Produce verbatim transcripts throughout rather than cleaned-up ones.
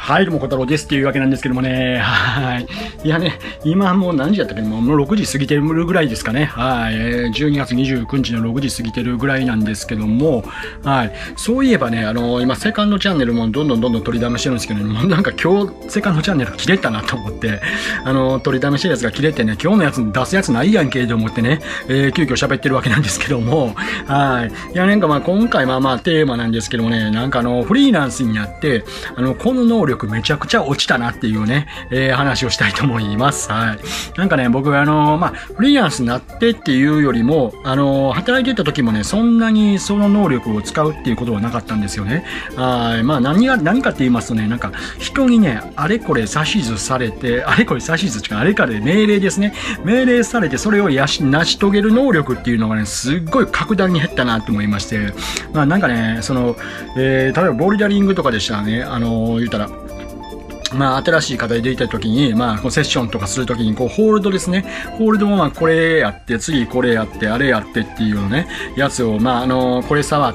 はい、どうも、小太郎ですっていうわけなんですけどもね。はい。いやね、今もう何時やったっけ、もうろくじ過ぎてるぐらいですかね。はい。えーじゅうにがつにじゅうくにちのろくじ過ぎてるぐらいなんですけども、はい。そういえばね、あのー今、セカンドチャンネルもどんどんどんどん取りだめしてるんですけどね、もうなんか今日、セカンドチャンネル切れたなと思って、あのー取りだめしてるやつが切れてね、今日のやつ出すやつないやんけと思ってね、えー急遽喋ってるわけなんですけども、はい。いや、なんかまあ今回まあまあテーマなんですけどもね、なんかあの、フリーランスになって、あの、この能力めちゃくちゃ落ちたなっていうね、えー話をしたいと思います。はい。なんかね、僕あの、まあ、フリーランスになってっていうよりも、あの、働いてた時もね、そんなにその能力を使うっていうことはなかったんですよね。はい。まあ、何が、何かって言いますとね、なんか、人にね、あれこれ指図されて、あれこれ指図っていうか、あれかで命令ですね。命令されて、それをやし、成し遂げる能力っていうのがね、すっごい格段に減ったなと思いまして、まあ、なんかね、その、えー、例えばボルダリングとかでしたらね、あの、言ったら、まあ、新しい課題でいたときに、まあ、こうセッションとかするときに、こう、ホールドですね。ホールドもまあ、これやって、次これやって、あれやってっていうのね、やつを、まあ、あの、これ触って、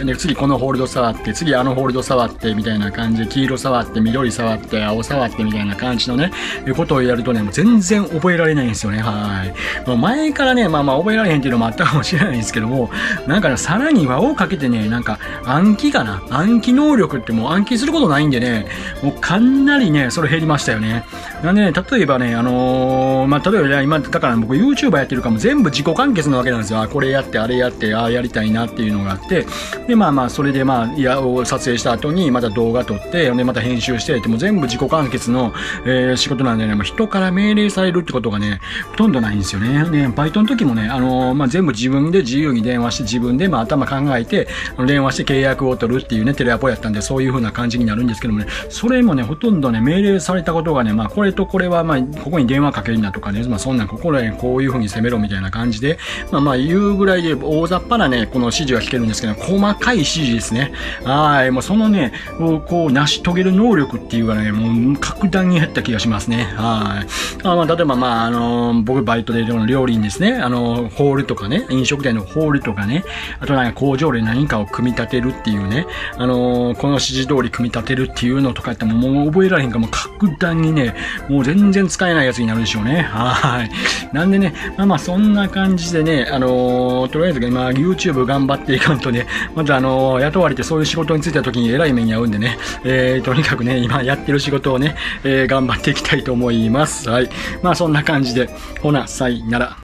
で、次このホールド触って、次あのホールド触って、みたいな感じで、黄色触って、緑触って、青触って、みたいな感じのね、ことをやるとね、もう全然覚えられないんですよね。はい。もう前からね、まあまあ、覚えられへんっていうのもあったかもしれないんですけども、なんかね、さらに輪をかけてね、なんか、暗記かな。暗記能力ってもう暗記することないんでね、もうかなりね、それ減りましたよね。なんでね、例えばね、あのー、まあ、例えば今、だから僕 YouTuber やってるからも全部自己完結なわけなんですよ。あ、これやって、あれやって、ああやりたいなっていうのがあって、で、まあまあ、それでまあ、いや、撮影した後にまた動画撮って、で、また編集して、でも全部自己完結の、えー、仕事なんでね、もう人から命令されるってことがね、ほとんどないんですよね。ね、バイトの時もね、あのー、まあ、全部自分で自由に電話して、自分でまあ頭考えて、電話して契約を取るっていうね、テレアポやったんで、そういう風な感じになるんですけどもね、それもね、ほとんどね、命令されたことがね、まあ、これとこれは、まあ、ここに電話かけるなとかね、まあ、そんなん、ここら辺こういう風に攻めろみたいな感じで、まあ、まあ、言うぐらいで、大雑把なね、この指示が聞けるんですけど、細かい指示ですね。はい、もうそのね、こう、成し遂げる能力っていうかね、もう、格段に減った気がしますね。はい。あまあ、例えば、まあ、あのー、僕、バイトで料理人ですね、あのー、ホールとかね、飲食店のホールとかね、あとなんか工場で何かを組み立てるっていうね、あのー、この指示通り組み立てるっていうのとかやっても、もう覚えられへんから、もう格段にね、もう全然使えないやつになるでしょうね。はい。なんでね、まあまあそんな感じでね、あのー、とりあえず今 YouTube 頑張っていかんとね、またあのー、雇われてそういう仕事に就いた時に偉い目に遭うんでね、えー、とにかくね、今やってる仕事をね、えー、頑張っていきたいと思います。はい。まあそんな感じで、ほな、さいなら。